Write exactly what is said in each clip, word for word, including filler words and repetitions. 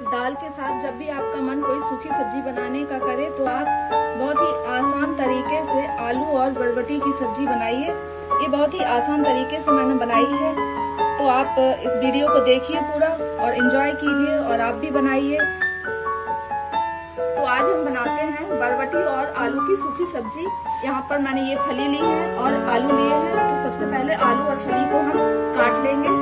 दाल के साथ जब भी आपका मन कोई सूखी सब्जी बनाने का करे तो आप बहुत ही आसान तरीके से आलू और बरबटी की सब्जी बनाइए। ये बहुत ही आसान तरीके से मैंने बनाई है, तो आप इस वीडियो को देखिए पूरा और एंजॉय कीजिए और आप भी बनाइए। तो आज हम बनाते हैं बरबटी और आलू की सूखी सब्जी। यहाँ पर मैंने ये फली ली है और आलू लिए हैं। तो सबसे पहले आलू और फली को हम काट लेंगे।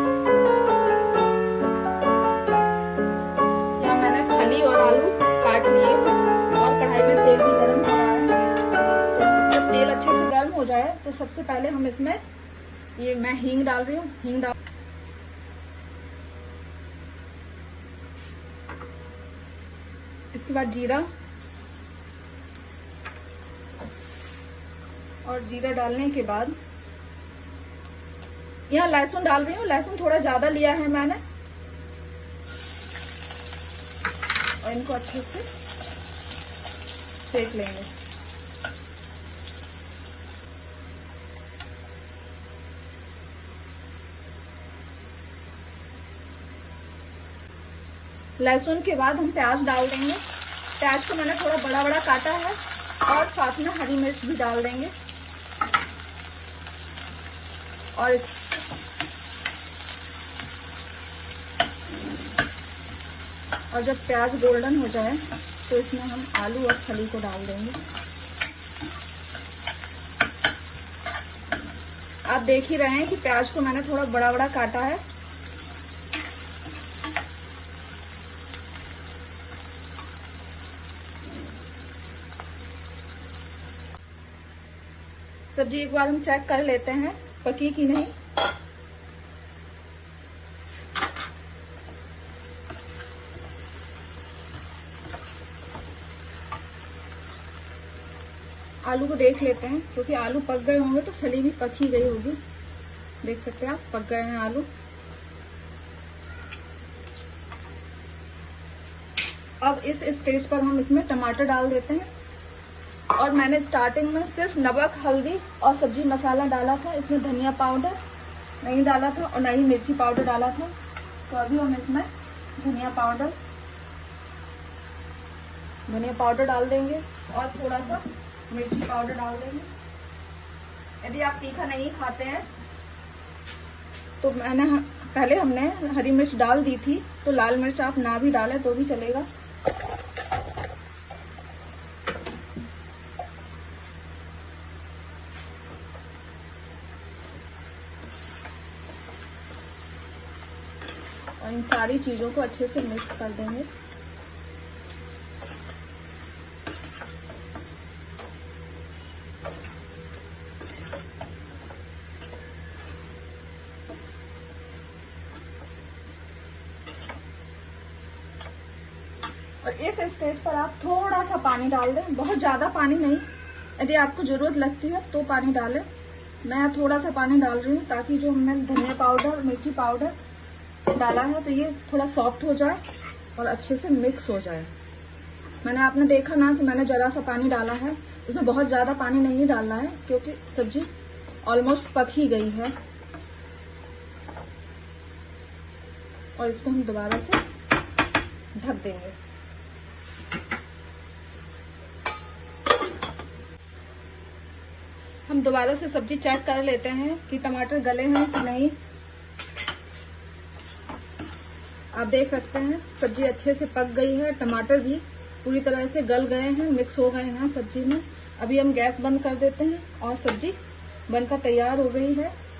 फली और आलू काट लिए हैं और कढ़ाई में तेल भी गर्म हो रहा है। तो जब तेल अच्छे से गर्म हो जाए तो सबसे पहले हम इसमें ये मैं हींग डाल रही हूँ। हींग डाल इसके बाद जीरा और जीरा डालने के बाद यहाँ लहसुन डाल रही हूँ। लहसुन थोड़ा ज्यादा लिया है मैंने और इनको अच्छे से सेक लेंगे। लहसुन के बाद हम प्याज डाल देंगे। प्याज को मैंने थोड़ा बड़ा बड़ा काटा है और साथ में हरी मिर्च भी डाल देंगे। और और जब प्याज गोल्डन हो जाए तो इसमें हम आलू और फली को डाल देंगे। आप देख ही रहे हैं कि प्याज को मैंने थोड़ा बड़ा बड़ा काटा है। सब्जी एक बार हम चेक कर लेते हैं पकी कि नहीं। आलू को देख लेते हैं, क्योंकि आलू पक गए होंगे तो फली भी पक ही गई होगी। देख सकते हैं आप, पक गए हैं आलू। अब इस स्टेज पर हम इसमें टमाटर डाल देते हैं। और मैंने स्टार्टिंग में सिर्फ नमक, हल्दी और सब्जी मसाला डाला था। इसमें धनिया पाउडर नहीं डाला था और नहीं मिर्ची पाउडर डाला था। तो अभी हम इसमें धनिया पाउडर धनिया पाउडर डाल देंगे और थोड़ा सा मिर्ची पाउडर डाल देंगे। यदि आप तीखा नहीं खाते हैं तो मैंने पहले हमने हरी मिर्च डाल दी थी, तो लाल मिर्च आप ना भी डालें तो भी चलेगा। और इन सारी चीजों को अच्छे से मिक्स कर देंगे। और इस स्टेज पर आप थोड़ा सा पानी डाल दें, बहुत ज्यादा पानी नहीं। यदि आपको जरूरत लगती है तो पानी डालें। मैं थोड़ा सा पानी डाल रही हूँ ताकि जो हमने धनिया पाउडर, मिर्ची पाउडर डाला है तो ये थोड़ा सॉफ्ट हो जाए और अच्छे से मिक्स हो जाए। मैंने आपने देखा ना कि मैंने जरा सा पानी डाला है, इसमें बहुत ज्यादा पानी नहीं डालना है क्योंकि सब्जी ऑलमोस्ट पक ही गई है। और इसको हम दोबारा से ढक देंगे। हम दोबारा से सब्जी चेक कर लेते हैं कि टमाटर गले हैं कि नहीं। आप देख सकते हैं सब्जी अच्छे से पक गई है। टमाटर भी पूरी तरह से गल गए हैं, मिक्स हो गए हैं सब्जी में। अभी हम गैस बंद कर देते हैं और सब्जी बनकर तैयार हो गई है।